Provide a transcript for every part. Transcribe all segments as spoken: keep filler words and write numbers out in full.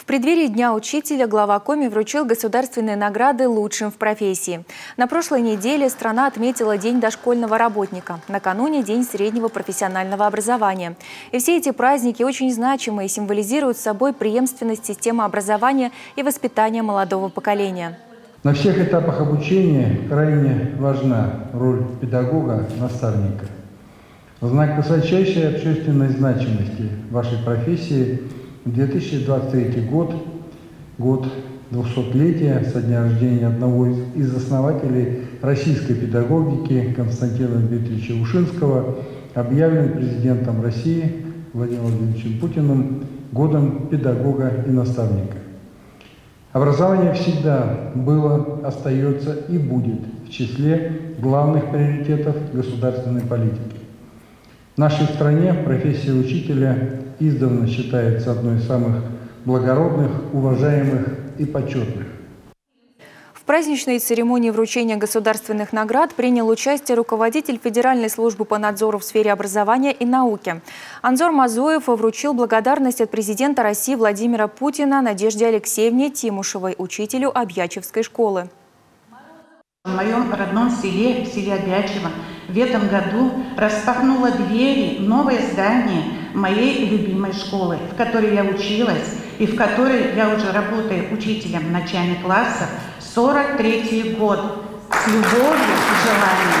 преддверии Дня учителя глава Коми вручил государственные награды лучшим в профессии. На прошлой неделе страна отметила День дошкольного работника, накануне День среднего профессионального образования. И все эти праздники очень значимы и символизируют собой преемственность системы образования и воспитания молодого поколения. На всех этапах обучения крайне важна роль педагога-наставника. В знак высочайшей общественной значимости вашей профессии две тысячи двадцать третий год, год двухсотлетия со дня рождения одного из, из основателей российской педагогики Константина Дмитриевича Ушинского, объявлен президентом России Владимиром Владимировичем Путиным годом педагога и наставника. Образование всегда было, остается и будет в числе главных приоритетов государственной политики. В нашей стране профессия учителя издавна считается одной из самых благородных, уважаемых и почетных. В праздничной церемонии вручения государственных наград принял участие руководитель Федеральной службы по надзору в сфере образования и науки. Анзор Мазоев вручил благодарность от президента России Владимира Путина Надежде Алексеевне Тимушевой, учителю Обьячевской школы. В моем родном селе, в селе Обьячево, в этом году распахнуло двери новое здание моей любимой школы, в которой я училась и в которой я уже работаю учителем начальных классов сорок третий год. С любовью и желанием.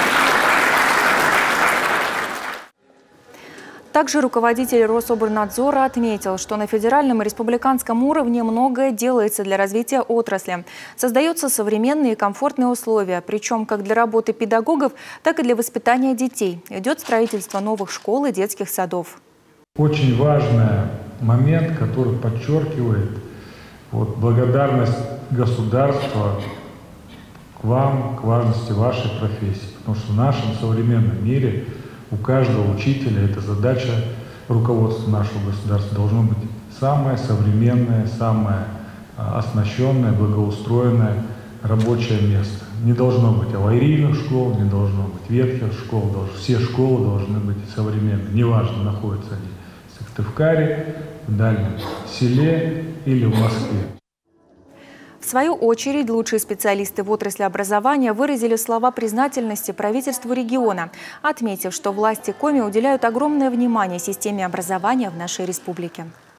Также руководитель Рособорнадзора отметил, что на федеральном и республиканском уровне многое делается для развития отрасли. Создаются современные и комфортные условия, причем как для работы педагогов, так и для воспитания детей. Идет строительство новых школ и детских садов. Очень важный момент, который подчеркивает вот, благодарность государства к вам, к важности вашей профессии. Потому что в нашем современном мире у каждого учителя эта задача руководства нашего государства должно быть самое современное, самое оснащенное, благоустроенное рабочее место. Не должно быть аварийных школ, не должно быть ветхих школ, все школы должны быть современные. Неважно, находятся они в Сыктывкаре, в дальнем селе или в Москве. В свою очередь, лучшие специалисты в отрасли образования выразили слова признательности правительству региона, отметив, что власти Коми уделяют огромное внимание системе образования в нашей республике.